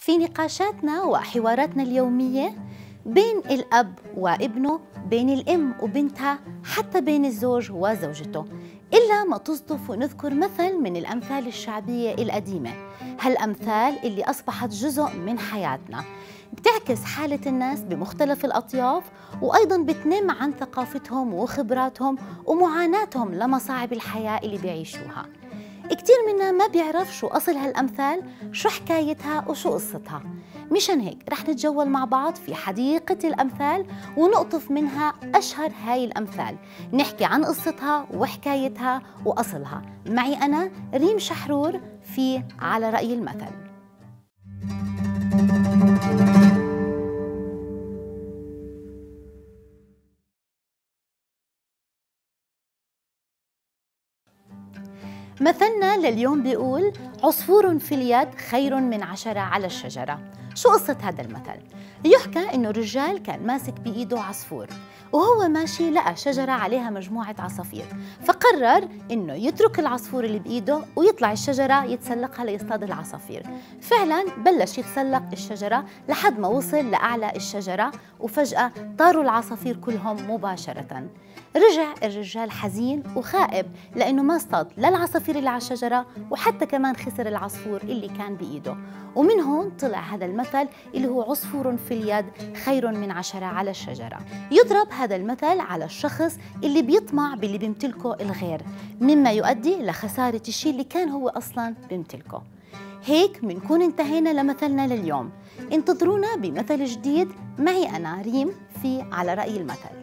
في نقاشاتنا وحواراتنا اليومية بين الأب وابنه، بين الأم وبنتها، حتى بين الزوج وزوجته، إلا ما تصدف ونذكر مثل من الأمثال الشعبية القديمة، هالأمثال اللي أصبحت جزء من حياتنا، بتعكس حالة الناس بمختلف الأطياف، وأيضاً بتنم عن ثقافتهم وخبراتهم ومعاناتهم لمصاعب الحياة اللي بيعيشوها. كتير منا ما بيعرف شو أصل هالأمثال، شو حكايتها وشو قصتها. مشان هيك رح نتجول مع بعض في حديقة الأمثال ونقطف منها أشهر هاي الأمثال، نحكي عن قصتها وحكايتها وأصلها. معي أنا ريم شحرور في على رأي المثل. مثلنا لليوم بيقول: عصفور في اليد خير من 10 على الشجرة. شو قصة هذا المثل؟ يحكى إنه رجال كان ماسك بإيده عصفور، وهو ماشي لقى شجرة عليها مجموعة عصافير، فقرر إنه يترك العصفور اللي بإيده ويطلع الشجرة يتسلقها ليصطاد العصافير. فعلاً بلش يتسلق الشجرة لحد ما وصل لأعلى الشجرة، وفجأة طاروا العصافير كلهم مباشرة. رجع الرجال حزين وخائب لأنه ما اصطاد لا العصافير اللي على الشجرة، وحتى كمان خسر العصفور اللي كان بإيده. ومن هون طلع هذا المثل اللي هو عصفور في اليد خير من 10 على الشجرة. يضرب هذا المثل على الشخص اللي بيطمع باللي بيمتلكه الغير، مما يؤدي لخسارة الشيء اللي كان هو أصلاً بيمتلكه. هيك منكون انتهينا لمثلنا لليوم. انتظرونا بمثل جديد معي أنا ريم في على رأي المثل.